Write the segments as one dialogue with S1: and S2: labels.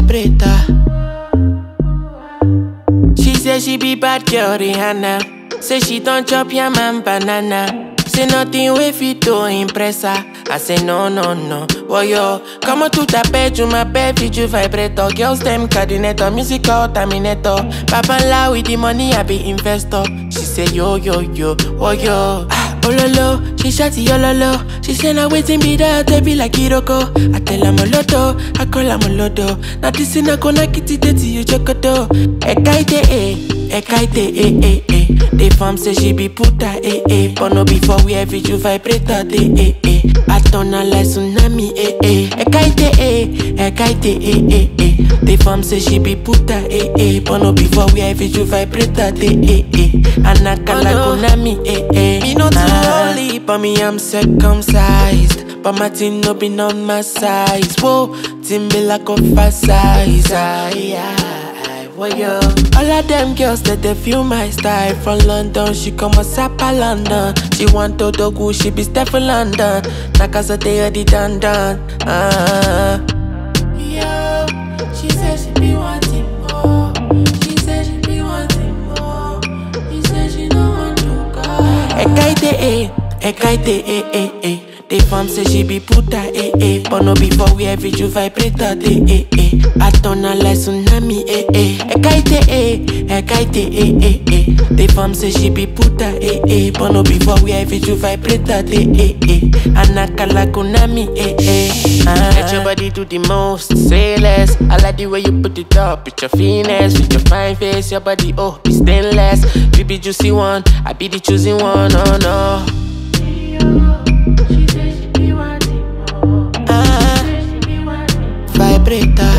S1: vibrator. She say she be bad girl Rihanna. Say she don't chop yam and banana. Say nothing wey fit to impress her. I say no, no, no. Boy, yo, come on to the bedroom, my bed, Viju Vibrator. Girls, them coordinator, musical terminator. Papa la with the money, I be investor. She say yo, yo, yo, oh, yo. Ololo, she shawty Ololo. She say now Wetin be that, they be like iroko. I tell am olodo, I call am olodo. Now this in a Knack it to you jogodo. Ekaite, They fam say she be puta, but no before we have Viju Vibrator Dey, I turn her like Sunami, Ekaite, They fam say she be puta, but no before we have Viju Vibrator Dey, Anaka like Sunami, Me not too holy, but me I'm circumcised. But my thing no be on my size. Whoa, team be like a fast size. Yo. All of them girls that they feel my style. From London, she come a Sapa London. She want to dogu, she be step for London. Nakasa they already done. Yo, she said she be wanting more. She said she be wanting more. She said she don't want to go. Ekaite, They fam say she be puta, but no before we have Viju Vibrator Dey, I turn her like Sunami, Ekaite, They fam say she be puta, but no before we have Viju Vibrator Dey, Anaka like Sunami, Let your body do the most, say less. I like the way you put it up, with your finesse, with your fine face, your body, oh, be stainless. You be juicy one, I be the choosing one, oh no. Vibrator.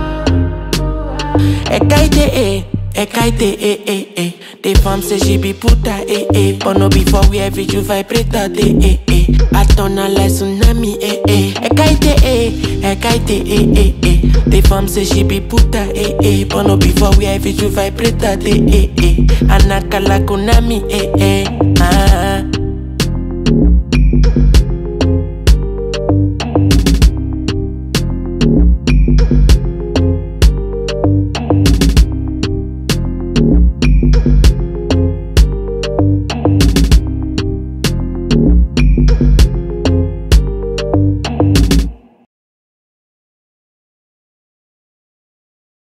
S1: Ekaite, They fam say she be puta, but no before we have Viju Vibrator Dey, I turn her like Sunami, Ekaite, They fam say she be puta, but no before we have Viju Vibrator Dey, Anaka like Sunami,